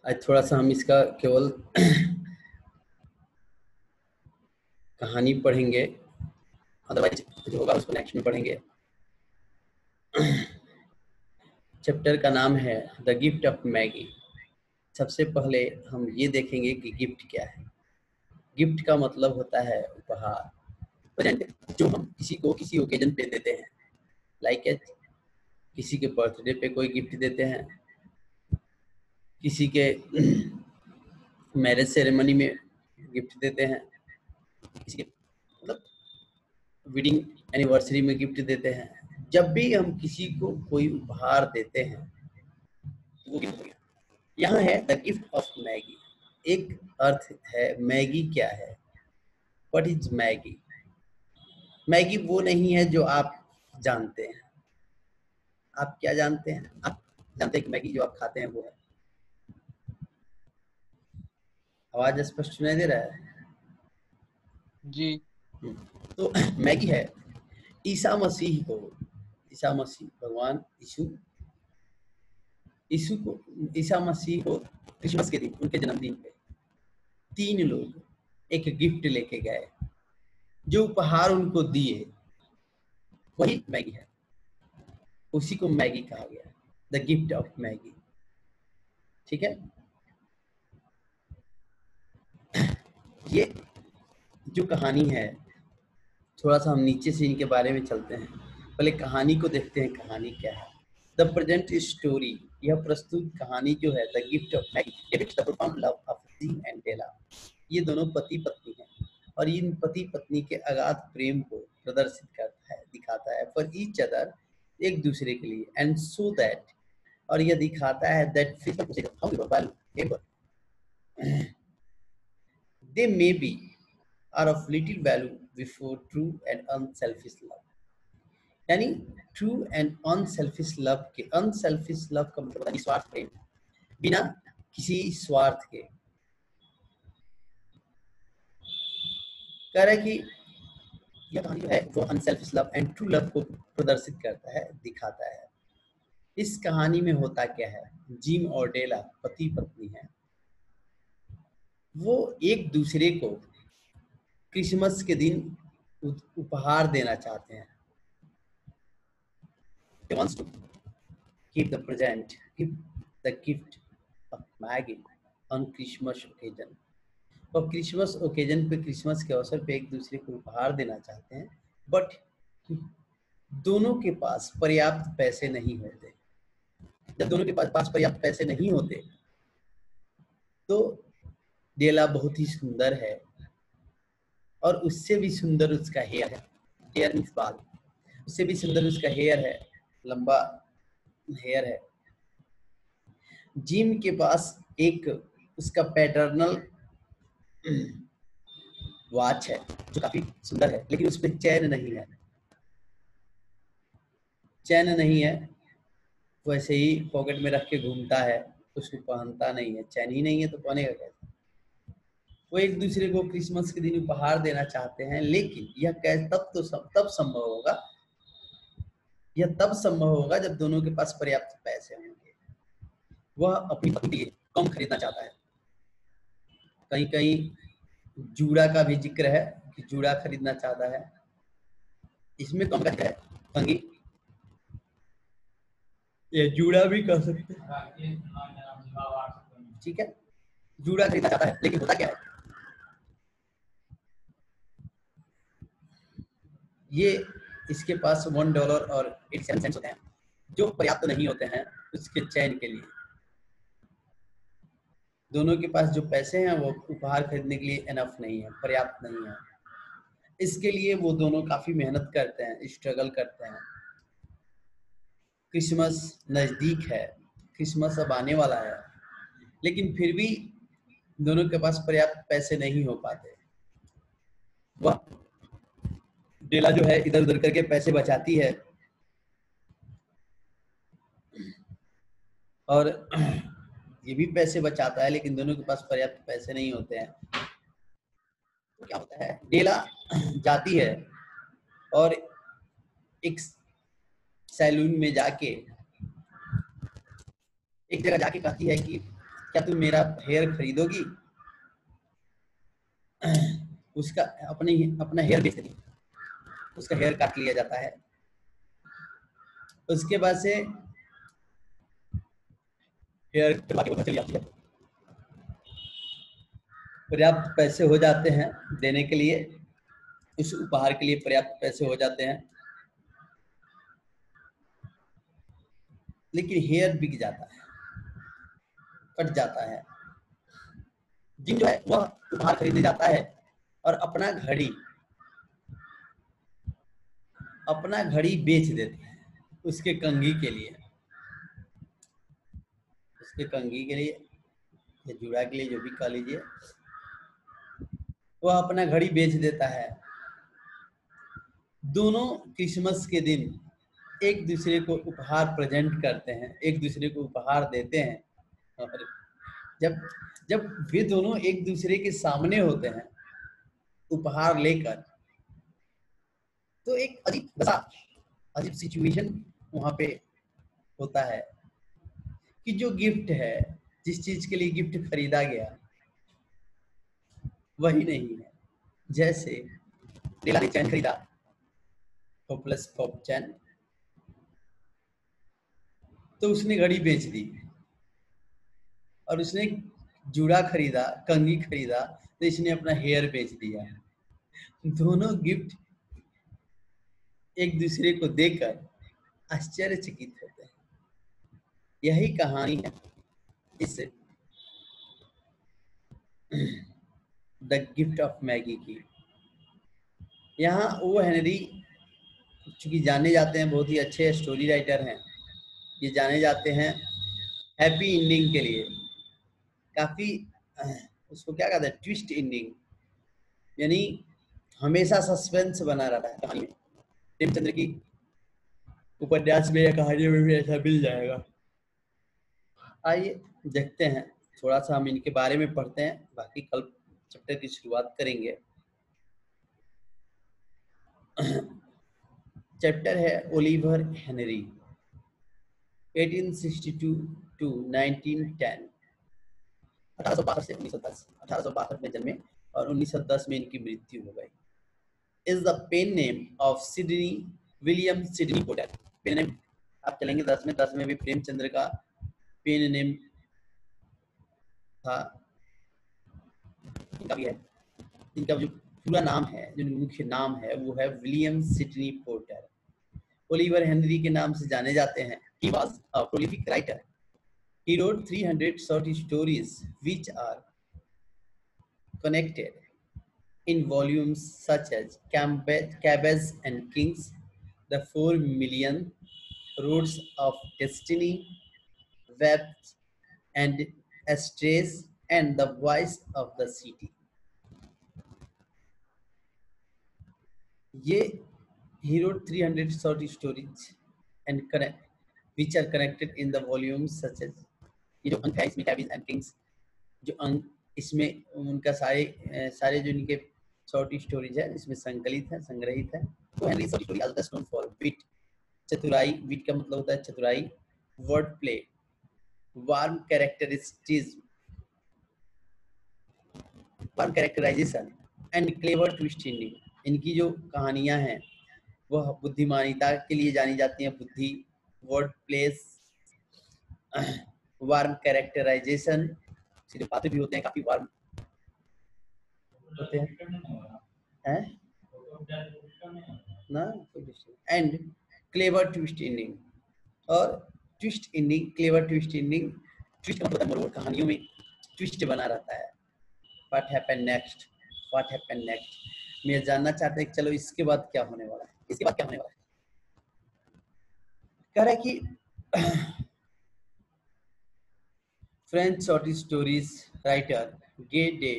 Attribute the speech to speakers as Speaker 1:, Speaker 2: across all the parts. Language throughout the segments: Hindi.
Speaker 1: आज थोड़ा सा हम इसका केवल कहानी पढ़ेंगे, अदरवाइज जो होगा उसको नेक्स्ट में पढ़ेंगे। चैप्टर का नाम है द गिफ्ट ऑफ मैगी। सबसे पहले हम ये देखेंगे कि गिफ्ट क्या है। गिफ्ट का मतलब होता है उपहार, प्रेजेंट, जो हम किसी को किसी ओकेजन पे देते हैं। लाइक किसी के बर्थडे पे कोई गिफ्ट देते हैं, किसी के मैरिज सेरेमनी में गिफ्ट देते हैं, किसी के मतलब वेडिंग एनिवर्सरी में गिफ्ट देते हैं। जब भी हम किसी को कोई उपहार देते हैं तो वो गिफ्ट हो गया। यहाँ है द गिफ्ट ऑफ मैगी। एक अर्थ है मैगी क्या है। What is Maggi? मैगी वो नहीं है जो आप जानते हैं। आप क्या जानते हैं? आप जानते हैं कि मैगी जो आप खाते हैं वो है। आवाज स्पष्ट सुनाई दे रहा है?
Speaker 2: जी।
Speaker 1: तो मैगी है ईसा मसीह को, ईसा मसीह भगवान यीशु को, ईसा मसीह को क्रिसमस के दिन, उनके जन्मदिन पे 3 लोग एक गिफ्ट लेके गए। जो उपहार उनको दिए वही मैगी है। उसी को मैगी कहा गया, द गिफ्ट ऑफ मैगी। ठीक है। ये जो कहानी है, थोड़ा सा हम नीचे से इनके बारे में चलते हैं। पहले कहानी को देखते हैं, कहानी क्या है। द प्रेजेंट स्टोरी, यह प्रस्तुत कहानी जो है the gift of Magi depicts the profound love of Jim and Della. ये दोनों पति पत्नी हैं और इन पति पत्नी के अगाध प्रेम को प्रदर्शित करता है, दिखाता है फॉर ईच अदर, एक दूसरे के लिए, एंड सो दैट, और यह दिखाता है that they may be are of little value before true and unselfish love. यानी ट्रू एंड अनसेल्फिश लव के, अनसेल्फिश लव का मतलब निस्वार्थ प्रेम, बिना किसी स्वार्थ के। कह रहा है कि यह कहानी जो है वो unselfish love and true love को प्रदर्शित करता है, दिखाता है। इस कहानी में होता क्या है, जिम और डेला पति पत्नी हैं। वो एक दूसरे को क्रिसमस के दिन उपहार देना चाहते हैं। He wants to give the present, give the gift of Maggie on Christmas occasion. और क्रिसमस ओकेजन पे, क्रिसमस के अवसर पे एक दूसरे को उपहार देना चाहते हैं, बट दोनों के पास पर्याप्त पैसे नहीं होते। जब दोनों के पास पर्याप्त पैसे नहीं होते तो डेला बहुत ही सुंदर है और उससे भी सुंदर उसका हेयर है। हेयर मींस बाल। उससे भी सुंदर उसका हेयर है, लंबा हेयर है। जिम के पास एक उसका पैटर्नल वॉच है जो काफी सुंदर है, लेकिन उसमें चैन नहीं है। चैन नहीं है, वैसे ही पॉकेट में रख के घूमता है, उसको पहनता नहीं है। चैन ही नहीं है तो पहनेगा कैसे? वो एक दूसरे को क्रिसमस के दिन उपहार देना चाहते हैं, लेकिन यह तब संभव होगा, यह तब संभव होगा जब दोनों के पास पर्याप्त पैसे होंगे। वह अपनी पत्नी कम खरीदना चाहता है। कहीं कहीं जूड़ा का भी जिक्र है कि जूड़ा खरीदना चाहता है। इसमें कम का है कंगी, ये जूड़ा भी कह सकते हैं। ठीक है, जूड़ा खरीदना चाहता है, लेकिन होता क्या है, ये इसके पास $1 और 87 सेंट्स होते हैं, जो पर्याप्त नहीं होते हैं उसके चैन के लिए। दोनों के पास जो पैसे हैं वो उपहार खरीदने के लिए एनफ नहीं है, पर्याप्त नहीं है। इसके लिए वो दोनों काफी मेहनत करते हैं, स्ट्रगल करते हैं। क्रिसमस नजदीक है, क्रिसमस अब आने वाला है, लेकिन फिर भी दोनों के पास पर्याप्त पैसे नहीं हो पाते। वह डेला जो है इधर उधर करके पैसे बचाती है और ये भी पैसे बचाता है, लेकिन दोनों के पास पर्याप्त पैसे नहीं होते हैं। तो क्या होता है, डेला जाती है और एक सैलून में जाके, एक जगह जाके कहती है कि क्या तुम मेरा हेयर खरीदोगी? उसका अपना हेयर बेच देगी, उसका हेयर काट लिया जाता है। उसके बाद से हेयर कटवा के चली जाती है। पर्याप्त पैसे हो जाते हैं देने के लिए, उस उपहार के लिए पर्याप्त पैसे हो जाते हैं, लेकिन हेयर बिक जाता है, कट जाता है। जिन जो है वह उपहार खरीदने जाता है और अपना घड़ी बेच देते हैं उसके कंघी के लिए, या जुड़ा के लिए, जो भी कह लीजिए, वह अपना घड़ी बेच देता है। दोनों क्रिसमस के दिन एक दूसरे को उपहार प्रेजेंट करते हैं, एक दूसरे को उपहार देते हैं। और जब जब वे दोनों एक दूसरे के सामने होते हैं उपहार लेकर, तो एक अजीब सिचुएशन वहां पे होता है कि जो गिफ्ट है, जिस चीज के लिए गिफ्ट खरीदा गया, वही नहीं है। जैसे लीला ने चैन खरीदा, होपलेस पॉप चैन, तो उसने घड़ी बेच दी। और उसने जूड़ा खरीदा, कंघी खरीदा, तो इसने अपना हेयर बेच दिया। दोनों गिफ्ट एक दूसरे को देकर आश्चर्यचकित होते हैं। यही कहानी है इस द गिफ्ट ऑफ मैगी की। यहाँ ओ हेनरी चूंकि जाने जाते हैं, बहुत ही अच्छे स्टोरी राइटर हैं, ये जाने जाते हैं हैप्पी एंडिंग के लिए। काफी उसको क्या कहते हैं, ट्विस्ट एंडिंग, यानी हमेशा सस्पेंस बना रहता है कहानी में। प्रेमचंद्र की उपन्यास में या कहानियों में भी ऐसा मिल जाएगा। आइए देखते हैं, थोड़ा सा हम इनके बारे में पढ़ते हैं, बाकी कल चैप्टर की शुरुआत करेंगे। चैप्टर है ओलिवर हेनरी, 1862 टू 1910। 1862 से 1910, 1862 में जन्मे और 1910 में इनकी मृत्यु हो गई। Is the pen name of Sydney William Sydney Porter. Pen name आप चलेंगे 10 में, 10 में भी प्रेमचंद्र का पेन नेम था, इनका भी है। इनका जो पूरा नाम है, जो मुख्य नाम है, वो है William Sydney Porter. Oliver Henry के नाम से जाने जाते हैं। He was a prolific writer. He wrote 300 short stories which are connected in volumes such as Cabbage and Kings, The 4 Million, Roads of Destiny, Webs and Strays, and The Voice of the City. ये he wrote 300 short stories and which are connected in the volumes such as, ये जो अंक है इसमें कैबेज एंड किंग्स, जो अंक इसमें उनका सारे जो इनके शॉर्ट स्टोरीज है इसमें संकलित है, संग्रहित है। तो Henry short story also known for wit, चतुराई, विट का मतलब होता है चतुराई, word play, warm characterisation and clever twist ending. इनकी जो कहानियां हैं वह बुद्धिमानिता के लिए जानी जाती हैं, बुद्धि, वर्ड प्लेस, वार्म कैरेक्टराइजेशन, सीधे बातें भी होते हैं, काफी वार्म होते हैं ना, एंड क्लेवर ट्विस्ट एंडिंग। और twist ending, clever twist ending, twist का मतलब है कहानियों में ट्विस्ट बना रहता है। What happen next, what happen next, मैं जानना चाहते हैं चलो इसके बाद क्या होने वाला है, इसके बाद क्या होने वाला है। कह रहा है कि French short stories writer Guy de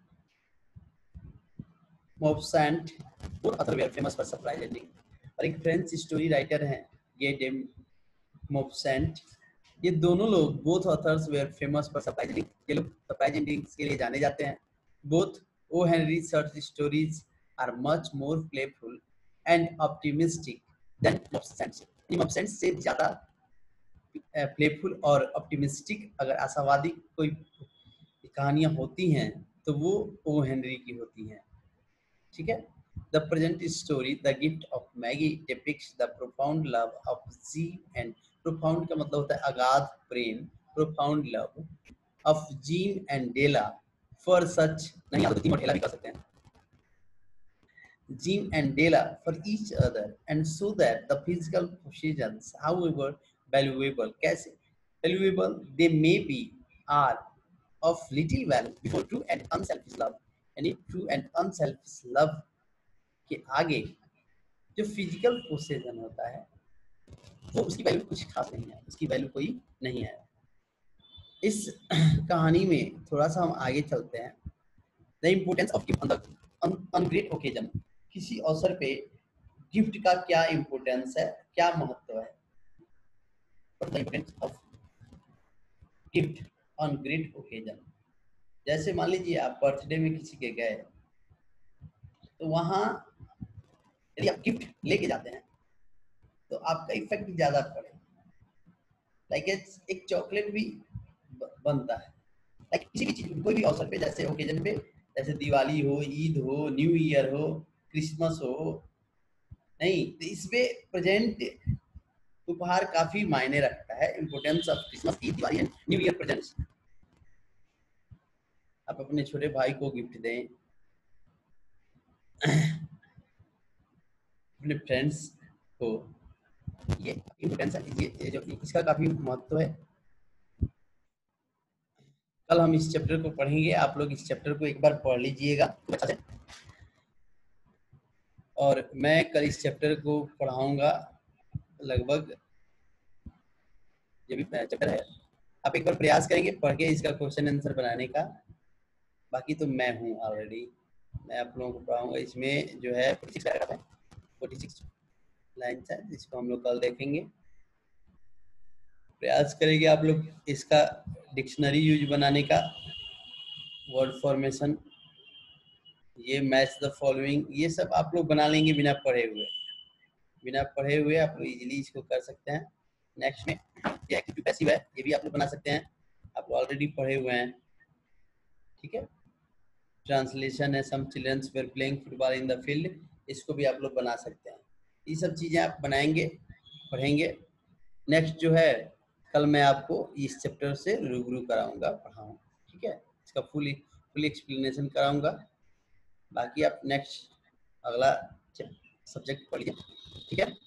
Speaker 1: Maupassant, both authors were famous for surprise ending। और एक फ्रेंच स्टोरी राइटर हैं गे डे मॉपसेंट, ये दोनों लोग both authors were famous for surprise ending, ये लोग सरप्राइज एंडिंग्स के लिए जाने जाते हैं। Both O Henry short stories are much more playful and optimistic than Maupassant. ये मॉपसेंट से ज्यादा प्लेफुल और ऑप्टिमिस्टिक, अगर आशावादी कोई कहानियां होती हैं तो वो ओ हेनरी की होती हैं, ठीक है। The present story the gift of Magi depicts the profound love of Jim and, profound का मतलब होता है अगाध प्रेम, profound love of Jim and Della for such, नहीं आप तो जीन और डेला भी कर सकते हैं, Jim and Della for each other, and so that the physical possessions, however valuable, कैसे valuable they may be, are of little value before true and unselfish love, यानी true and unselfish love के आगे जो फिजिकल पोसेशन होता है वो उसकी वैल्यू कुछ खास नहीं है, उसकी वैल्यू कोई नहीं है। इस कहानी में थोड़ा सा हम आगे चलते हैं। The importance of gift on great occasion, किसी अवसर पे गिफ्ट का क्या इम्पोर्टेंस है, क्या महत्व है। The importance of gift on great occasion, जैसे मान लीजिए आप बर्थडे में किसी के गए तो वहां यदि आप गिफ्ट लेके जाते हैं तो आपका इफेक्ट ज्यादा पड़े। लाइक एक चॉकलेट भी बनता है, लाइक किसी भी चीज कोई भी अवसर पे, जैसे ओकेजन पे, जैसे दिवाली हो, ईद हो, न्यू ईयर हो, क्रिसमस हो, नहीं तो इसमें प्रेजेंट उपहार काफी मायने रखता है। Importance of Christmas, Eid, Diwali and new year presents. आप अपने छोटे भाई को गिफ्ट दें, अपने फ्रेंड्स को, ये इम्पोर्टेंस है, ये जो इसका काफी महत्व है। कल हम इस चैप्टर को पढ़ेंगे, आप लोग इस चैप्टर को एक बार पढ़ लीजिएगा अच्छा से। और मैं कल इस चैप्टर को पढ़ाऊंगा, लगभग जो भी चैप्टर है आप एक बार प्रयास करेंगे पढ़ के इसका क्वेश्चन आंसर बनाने का। बाकी तो मैं हूँ ऑलरेडी, मैं आप लोगों को पढ़ाऊंगा। इसमें जो है 46 पैराग्राफ है, 46 लाइन्स है, जिसको हम लोग कल देखेंगे। प्रयास करेंगे आप लोग इसका डिक्शनरी यूज बनाने का, वर्ड फॉर्मेशन, ये मैच द फॉलोइंग, ये सब आप लोग बना लेंगे बिना पढ़े हुए। बिना पढ़े हुए आप लोग इजीली इसको कर सकते हैं। नेक्स्ट में ये एक्टिव पैसिव है, ये भी आप लोग बना सकते हैं, आप लोग ऑलरेडी पढ़े हुए हैं, ठीक है। ट्रांसलेशन है, some childrens were playing football in the field, इसको भी आप लोग बना सकते हैं। ये सब चीज़ें आप बनाएंगे, पढ़ेंगे। नेक्स्ट जो है कल मैं आपको इस चैप्टर से रूबरू कराऊंगा, पढ़ाऊँ, ठीक है। इसका फुल एक्सप्लेनेशन कराऊंगा। बाकी आप नेक्स्ट अगला सब्जेक्ट पढ़िए, ठीक है।